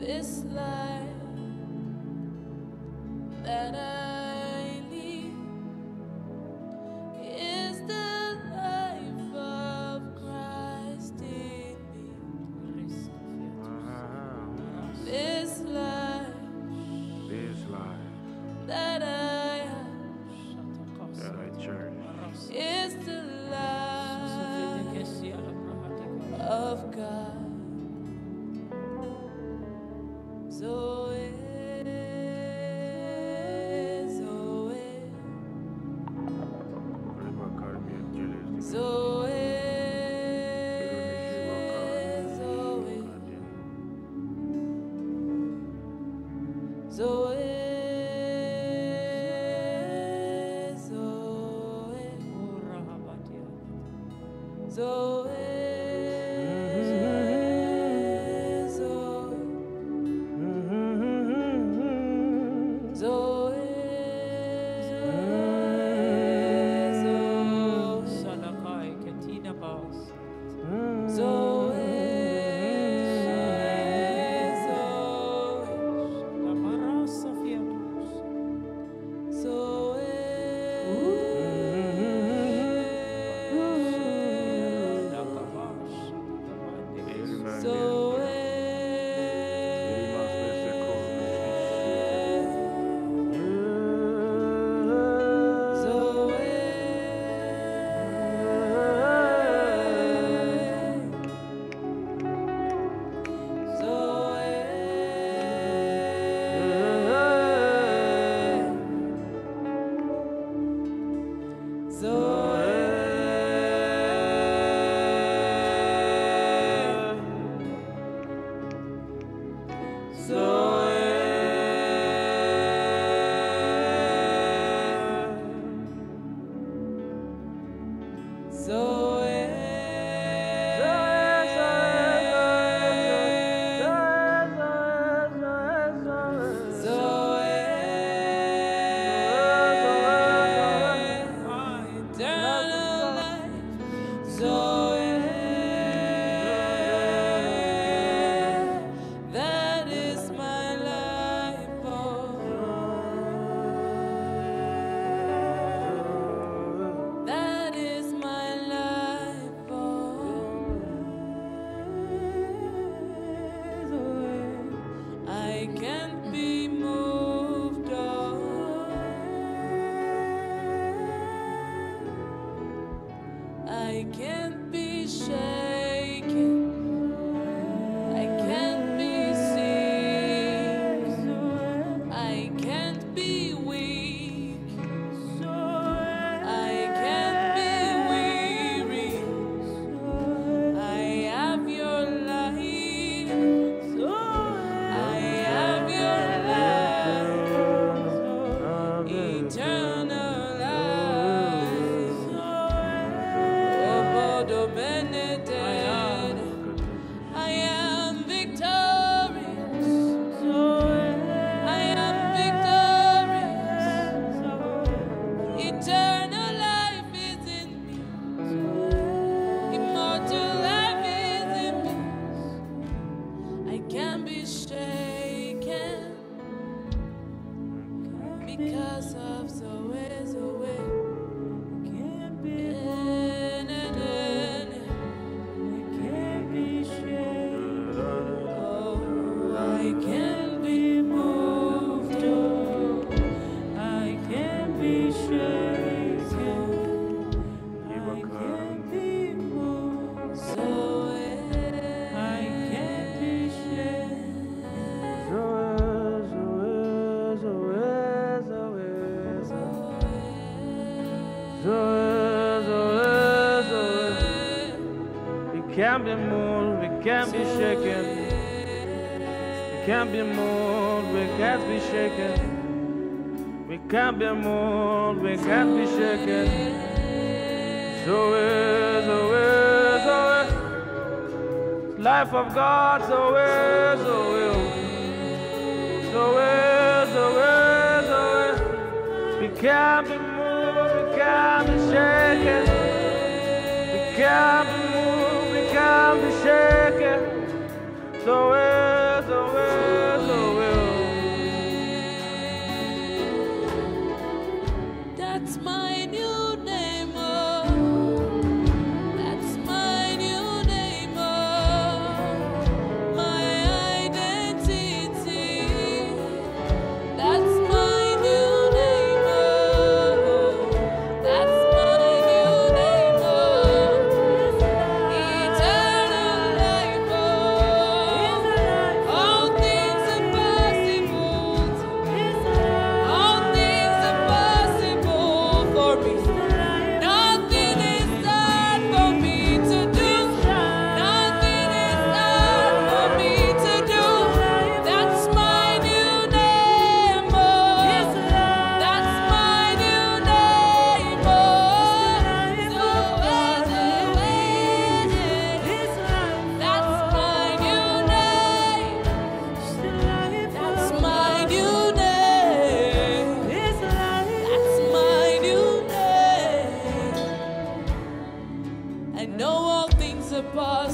This life that I live is the life of Christ in me. This life that I cherish is the life of God. ZOE, ZOE, ZOE, ZOE, ZOE, ZOE, ZOE. I can't be shaken. I can't be sick. I can't be weak. I can't be weary. I have your light. I have your light. Eternal life. Dominated. I am victorious. I am victorious. Eternal life is in me. Immortal life is in me. I can't be shaken because of ZOE, ZOE. I can't be moved, I can't be shaken, I can't be moved, ZOE, I can't be shaken, We can't be moved, we can't be shaken. Can't be moved, we can't be shaken. We can't be moved, we can't be shaken. ZOE, ZOE, ZOE. Life of God, ZOE, ZOE. ZOE, ZOE, ZOE. We can't be moved, we can't be shaken. We can't be moved, we can't be shaken. ZOE, ZOE.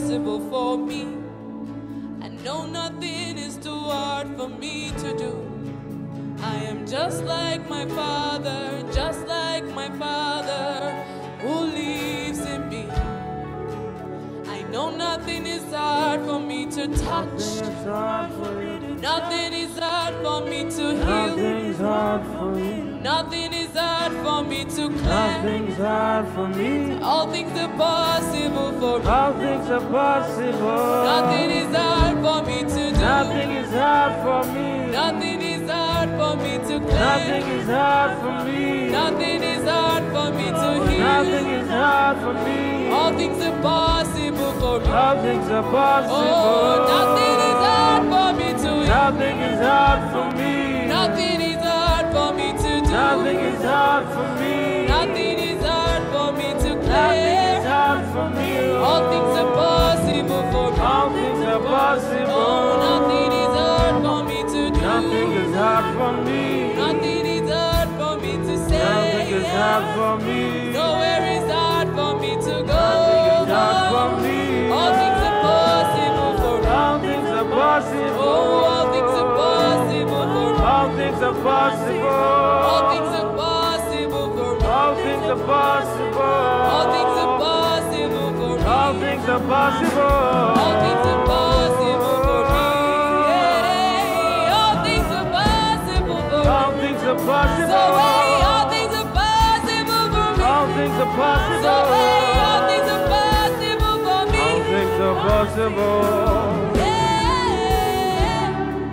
impossible for me. I know nothing is too hard for me to do. I am just like my Father, who lives in me. I know nothing is hard for me to touch. Nothing is hard for me to heal. Nothing is hard for me to cleanse. All things are possible for me. All things are possible. Nothing is hard for me to do. Nothing is hard for me. Nothing is hard for me to cleanse. Nothing is hard for me. Nothing is hard for me to heal. Nothing is hard for me. All things are possible for me. All things are possible. Oh, nothing is hard for me to heal. Nothing is hard for me. Nothing is hard for me to do. Nothing is hard for me. Nothing is hard for me to Nothing cleanse. is hard for me. All things are possible for me. All things are possible. Oh, nothing is hard for me to do. Nothing is hard for me. Nothing is hard for me to say. Nothing is hard for me. Nowhere is hard for me to go. Nothing is hard for me. All things are possible for me. All things are possible. Oh, all things are possible for me. All things are possible. All things are possible for me. All things are possible. All things are possible for me. All things are possible. All things are possible for me. Yeah. All things are possible for me. All things are possible. So hey, all things are possible for me. All things are possible. So hey, all things are possible for me. All things are possible. Yeah.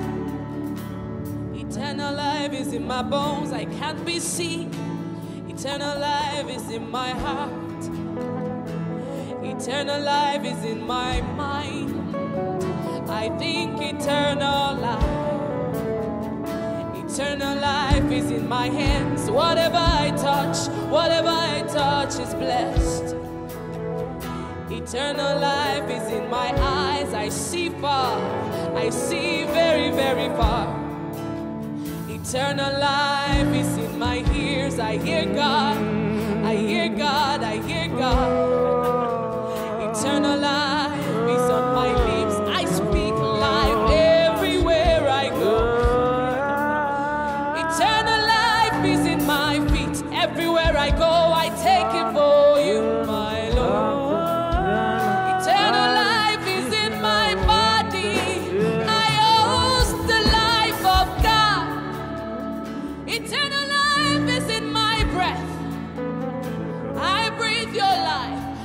Eternal life is in my bones, I can't be seen. Eternal life is in my heart. Eternal life is in my mind. I think eternal life. Eternal life is in my hands. Whatever I touch is blessed. Eternal life is in my eyes. I see far. I see very, very far. Eternal life is in my ears. I hear God. I hear God. I hear God. Eternal life is on my lips. I speak life everywhere I go. Eternal life is in my feet. Everywhere I go, I take it for you, my Lord. Eternal life is in my body. I host the life of God. Eternal life is in my breath. I breathe your life.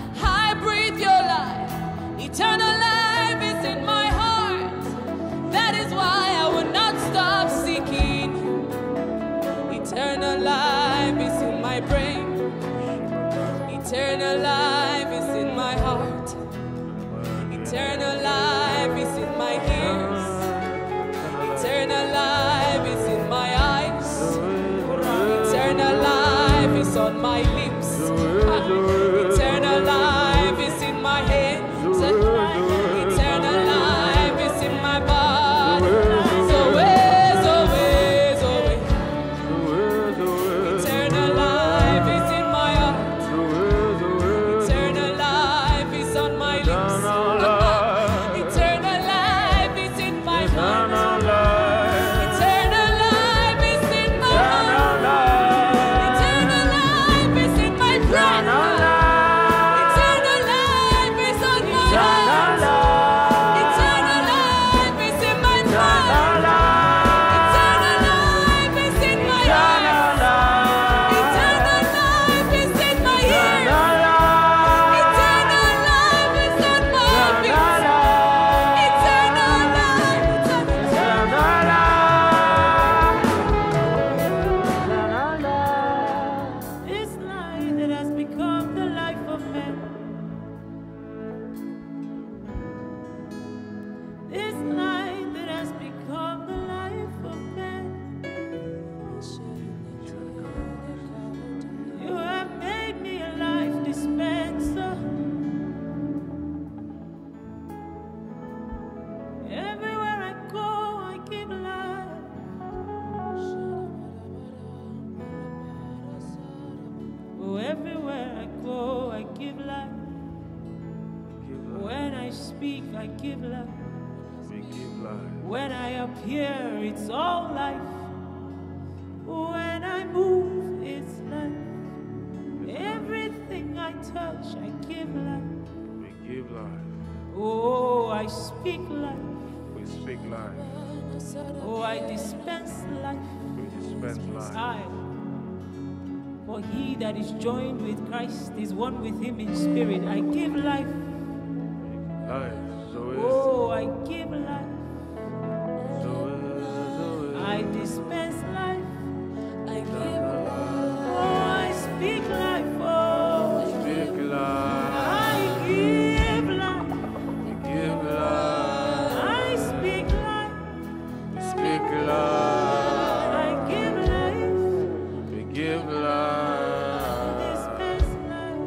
speak, I give life. We give life. When I appear, it's all life. When I move, it's life. Everything I touch, I give life. We give life. Oh, I speak life. We speak life. Oh, I dispense life. We dispense life. For he that is joined with Christ is one with him in spirit. I give life. Life. ZOE. Oh, I give life. ZOE. I dispense life. I give life. Oh, I speak life. Oh, Speak life. I give life. We give life. I speak life. We speak life. I give life. We give life. Dispense life.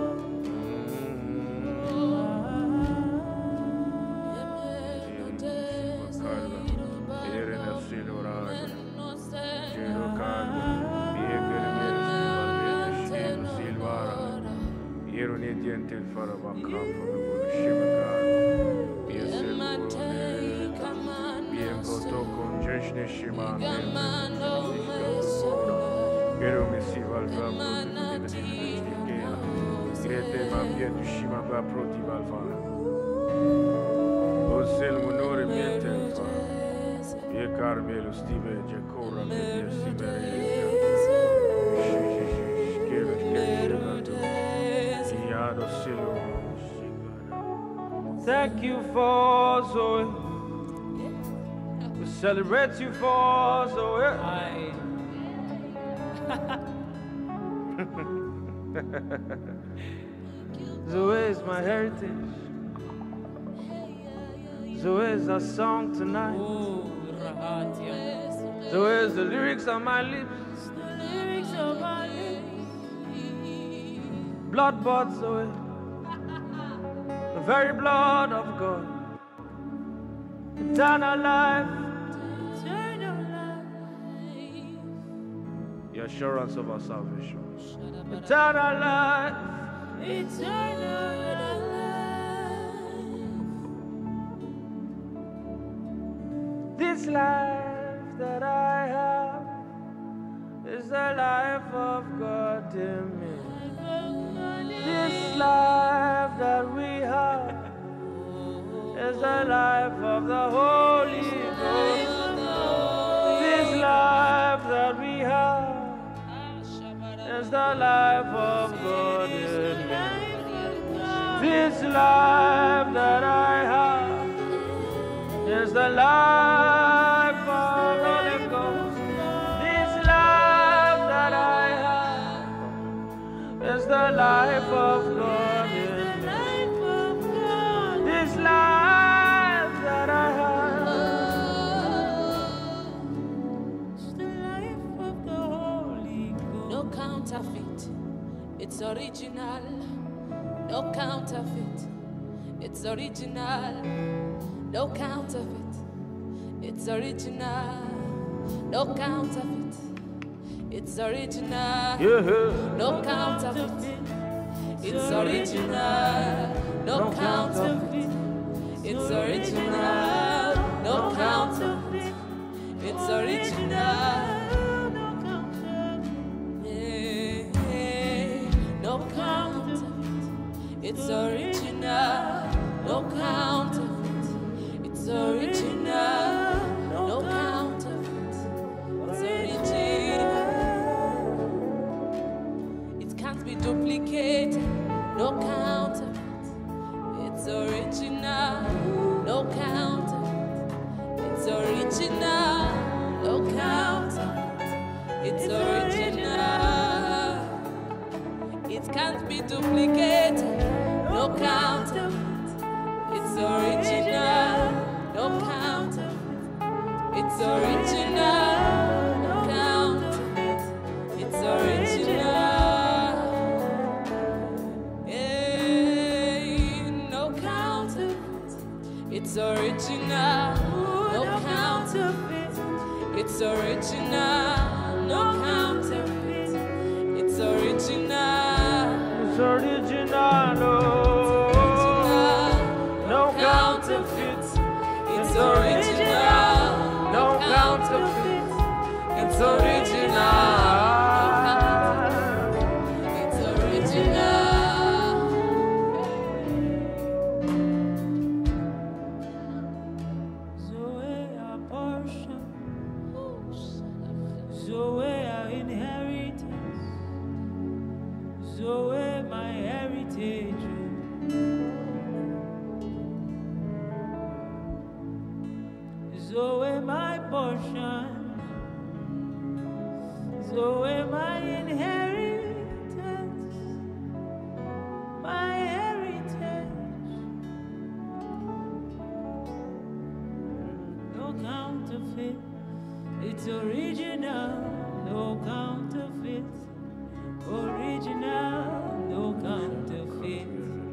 Thank you for ZOE. We celebrate you for ZOE. ZOE is my heritage. ZOE is our song tonight. ZOE is the lyrics on my lips. Blood bought ZOE. The very blood of God. Eternal life. The assurance of our salvation. Eternal life. Eternal life. This life that I have is the life of God in me. This life that we have is the life of the Holy Ghost. This life that we have is the life of God in me. This life that I have is the life of the Holy Ghost. This life that I have is the life of God in me. This life that I have is the life of the Holy Ghost. No counterfeit, it's original. No counterfeit, it's original. No counterfeit, it's original. No counterfeit, it's original. No counterfeit, it's original. No counterfeit, it's original. No counterfeit, it's original. No counterfeit, it's original. No counterfeit, it's original. No counterfeit, it's original. It can't be duplicated. No counterfeit, it's original. No counterfeit, it's original. No counterfeit, it's original. It can't be duplicated. No counterfeit, it's original. No counterfeit, it's original. No counterfeit, it's original. No counterfeit, it's original. No counterfeit, it's original. No counterfeit, it's original. It's original. No counterfeit. It's original. No counterfeit. It's original. It's original. ZOE our portion. ZOE our inheritance. ZOE my heritage. ZOE my portion. ZOE my inheritance. My heritage. No counterfeit. It's original. No counterfeit. Original. No counterfeit.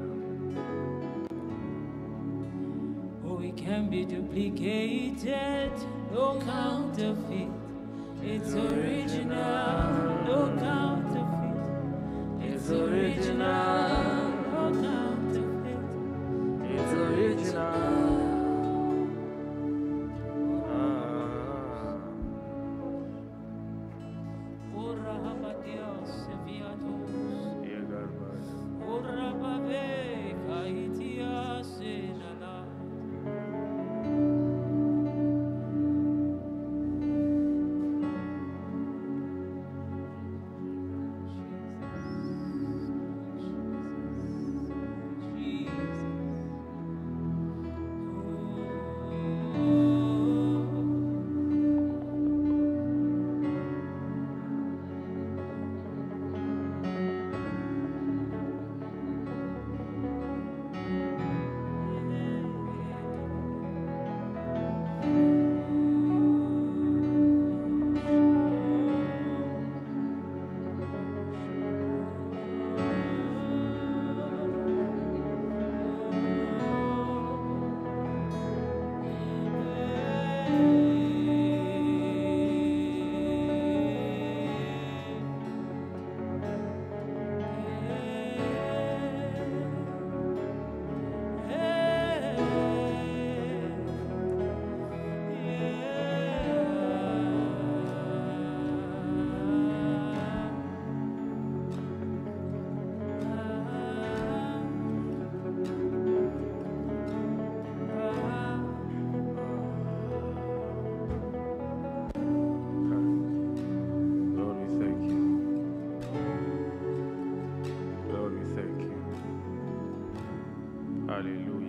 Oh, it can be duplicated. No counterfeit. It's original. No counterfeit. It's original. No counterfeit. It's original. Ora habatios seviatos. Yeah, God bless. Ora babe kaitia senala. Lord, we thank you. Lord, we thank you. Hallelujah.